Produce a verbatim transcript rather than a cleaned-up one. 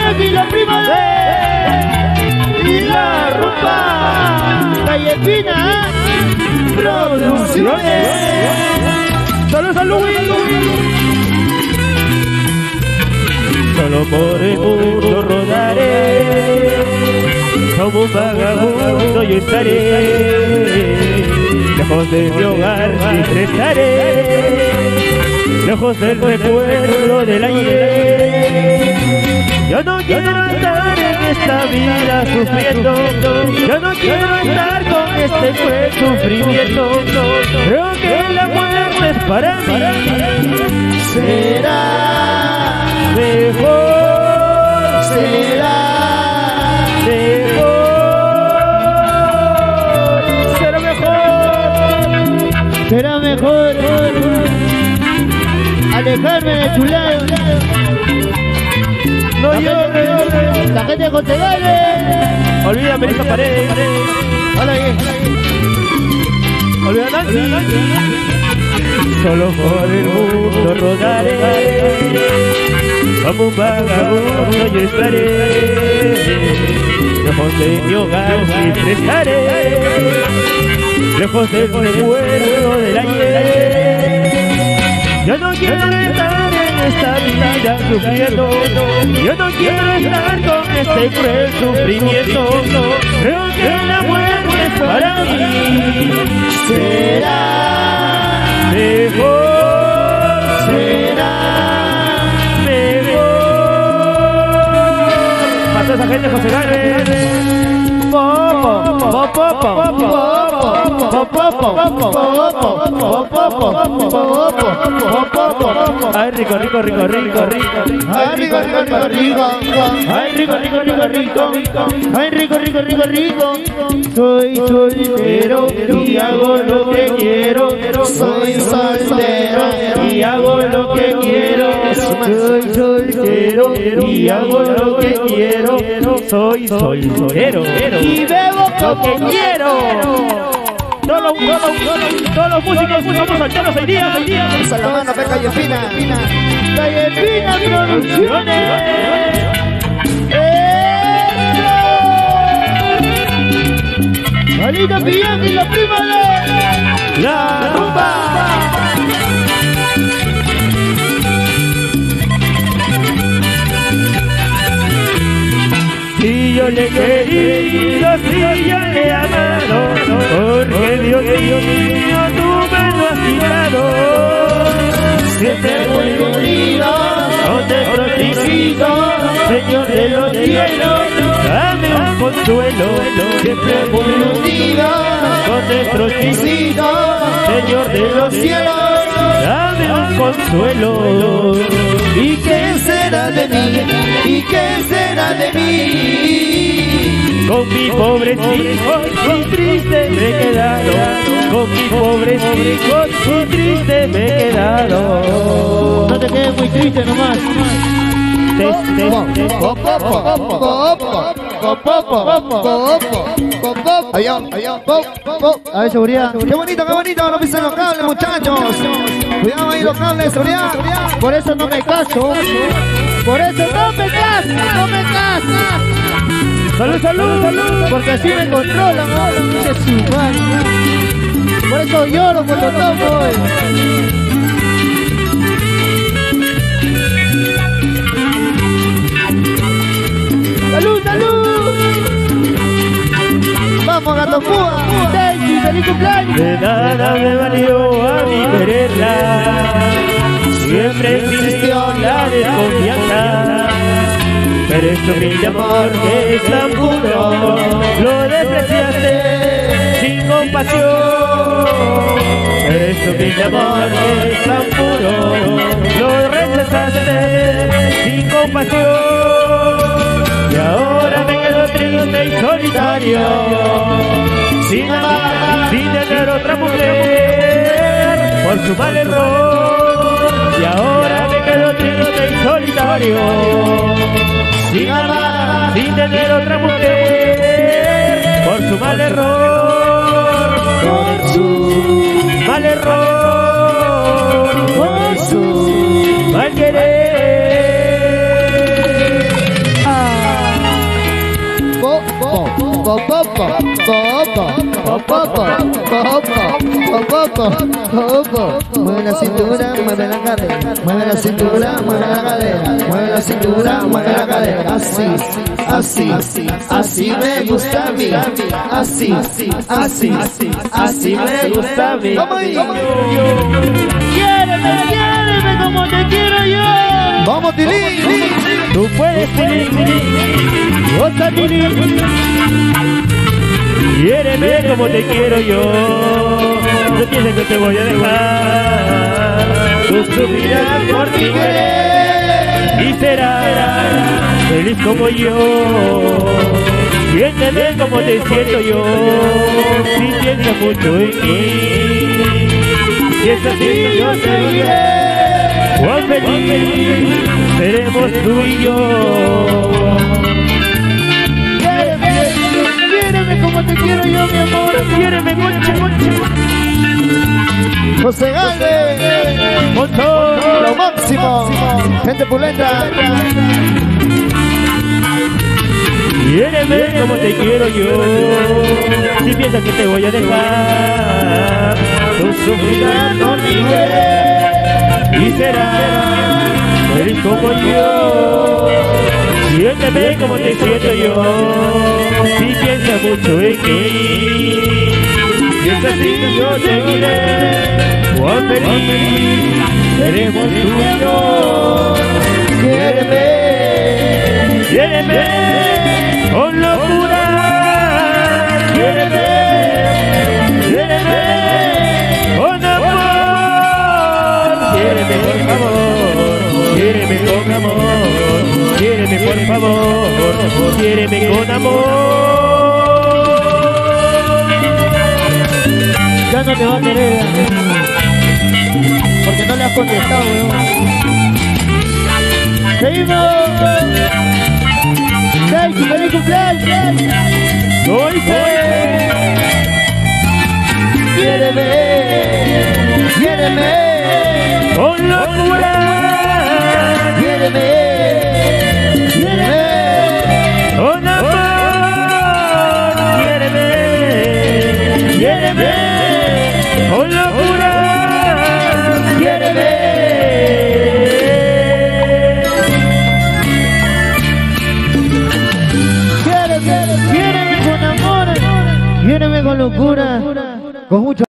Bianchi, la prima de y la rumba. Calle Fina Producciones. Salud, salud. Solo por el mundo rodaré, como un vagabundo yo estaré, lejos de mi hogar siempre estaré, lejos del recuerdo del ayer. Yo no quiero estar en esta vida sufriendo, yo no quiero estar con este cruel sufrimiento. Creo que la muerte es para mí. Será mejor, será mejor, será mejor, será mejor alejarme de tu lado. no La llores, gente, la gente de Cotegales. olvídame de esa pared, Hola bien. olvida Nancy. Solo por el mundo rodaré, como un vagabundo yo estaré, lejos de mi hogar siempre estaré, lejos del recuerdo del ayer. Yo no quiero estar en esta vida sufriendo, yo no quiero estar con este cruel sufrimiento. Creo que la muerte es para mí. Será mejor, será mejor. Para toda esa gente, José Gálvez. Popo, popo, popo, popo. Ay, rico, rico, rico, rico, rico. Ay, rico, rico, rico, rico. Ay, rico, rico, rico, rico. Ay, rico, rico, rico, rico. Soy soltero y hago lo que quiero. Soy soltero y hago lo que quiero. Soy soltero y hago lo que quiero. Soy, soy soltero Y bebo lo que como quiero. Todos los, todos los, todos los, todos los músicos somos solteros hoy día, hoy día. a la mano, pe Calle Fina. Calle Fina Producciones. ¡Eso! Alita Bianchi, la prima de La rumba. Si yo le he querido, si yo le he amado, porque Dios mío, tú me lo has quitado. Siempre muy unido, con nuestros hijitos, Señor de los cielos, dame un consuelo. Siempre muy unido, con nuestros hijitos, Señor de los cielos, dame un consuelo. ¿Y qué será de mí? ¿Y qué será de mí? Con mi pobre hijo, muy triste me he quedado. Con mi pobre hijo, muy triste me he quedado. No te quedes muy triste nomás. Avión, avión. A ver, seguridad. Qué bonito, qué bonito, no pisen los cables, muchachos. Cuidado ahí los cables, seguridad. Por eso no me caso. Por eso no me caso. No me caso. Salud, salud, salud. Porque así me controlan, ¿no? Qué su madre. Por eso lloro cuando tomo. ¡Salud, salud! ¡Vamos, Gato Púa! ¡Daisy, feliz cumpleaños! De nada me valió a mi quererla, siempre existió la desconfianza, pero es tu brillo amor que es tan puro, lo despreciaste sin compasión. Pero es tu brillo amor que es tan puro, lo rechazaste sin compasión. Y ahora me quedo triste y solitario, sin amar, sin tener otra mujer, por su mal error. Y ahora me quedo triste y solitario, sin amar, sin tener otra mujer, por su mal error, por su mal error, por su mal querer. popo, popo, popo, popo. Mueve la cintura, mueve la cadera, mueve la cintura, mueve la cadera, mueve la cintura, mueve la cadera. Así, así, así me gusta a mí. Así, así, así me gusta a mí. Vamos ahí, vamos. Quiéreme, quiéreme como te quiero yo. Vamos, Tilín. Tú puedes, Tilín. Otra, Tilín. Quiéreme como te quiero yo. No pienses que te voy a dejar. Tú sufrirás por mi querer y serás feliz como yo. Siénteme como te siento yo. Si piensas mucho en mí, si es así yo seguiré. Cuán feliz seremos tú y yo. Quiéreme como te quiero yo, mi amor. Quiéreme mucho, mucho. José Galvez, Montón, lo máximo. Gente pulenta. Quiéreme como te quiero yo. Si piensas que te voy a dejar, tú sufrirás por mi querer y serás feliz como yo. Siénteme como te siento yo. Si piensas mucho en mí, si es así yo seguiré. Cuán feliz seremos tú y yo. Quiéreme, Quiéreme con locura. Quiéreme, quiéreme con amor. Quiéreme por favor, quiéreme con amor. Quiéreme por favor, quiéreme con amor. Ya no te va a querer, porque no le has contestado, weón. ¡Seguimos! ¡Seis, feliz cumpleaños! ¡Soy seis! Quiéreme, quiéreme con locura.